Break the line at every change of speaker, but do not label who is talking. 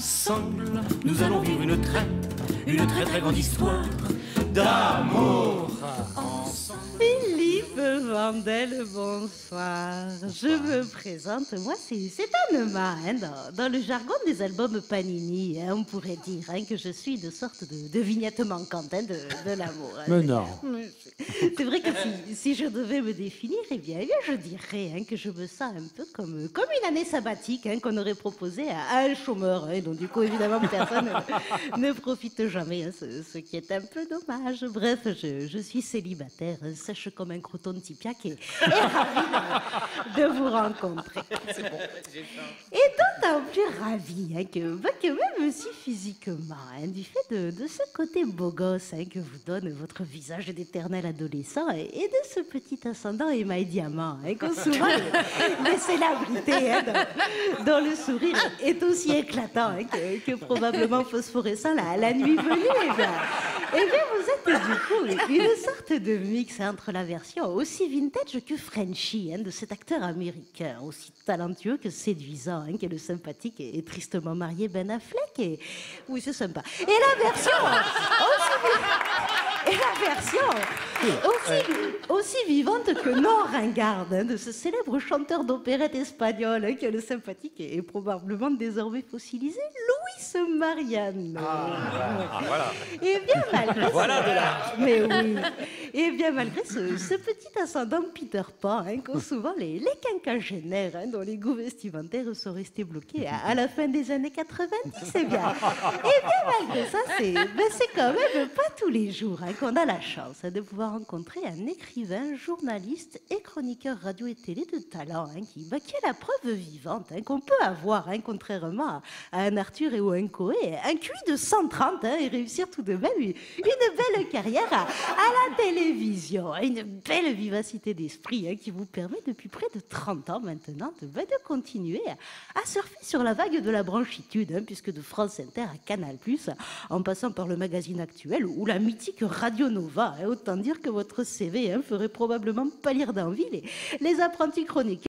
Ensemble, nous allons vivre une très très grande histoire d'amour.
Philippe Vandel, bonsoir. Je me présente, moi c'est Anema, dans le jargon des albums Panini, on pourrait dire que je suis une sorte de vignette manquante de l'amour.
Mais non.
C'est vrai que si je devais me définir, eh bien je dirais que je me sens un peu comme une année sabbatique qu'on aurait proposée à un chômeur, donc du coup évidemment personne ne profite jamais, ce qui est un peu dommage. Bref, je suis célibataire, sèche comme un croton de Tipiac et ravie de vous rencontrer.
C'est bon, j'ai faim.
Et d'autant plus ravie que même si physiquement, du fait de ce côté beau gosse que vous donne votre visage d'éternel adolescent et de ce petit ascendant émail diamant qu'ont souvent les célébrités dont le sourire est aussi éclatant que probablement phosphorescent la nuit venue. Et bien vous êtes du coup une sorte de mix entre la version aussi vintage que Frenchy de cet acteur américain, aussi talentueux que séduisant, qu'est le sympathique et tristement marié Ben Affleck. Et oui, c'est sympa. Et la version aussi vivante que non ringarde de ce célèbre chanteur d'opérette espagnol qu'est le sympathique et probablement désormais fossilisé Luis Mariano.
Voilà.
Et bien malgré
Voilà de l'art.
mais oui. Et bien malgré ce petit ascendant Peter Pan qu'ont souvent les quinquagénaires dont les goûts vestimentaires sont restés bloqués à la fin des années 90, et bien malgré ça, c'est quand même pas tous les jours qu'on a la chance de pouvoir rencontrer un écrivain, journaliste et chroniqueur radio et télé de talent qui est la preuve vivante qu'on peut avoir, contrairement à un Arthur et ou un Coé, un QI de 130 et réussir tout de même une belle carrière à la télévision, une belle vivacité d'esprit qui vous permet depuis près de 30 ans maintenant de continuer à surfer sur la vague de la branchitude, puisque de France Inter à Canal+, en passant par le magazine Actuel ou la mythique Radio Nova, autant dire que votre CV ferait probablement pâlir d'envie les apprentis chroniqueurs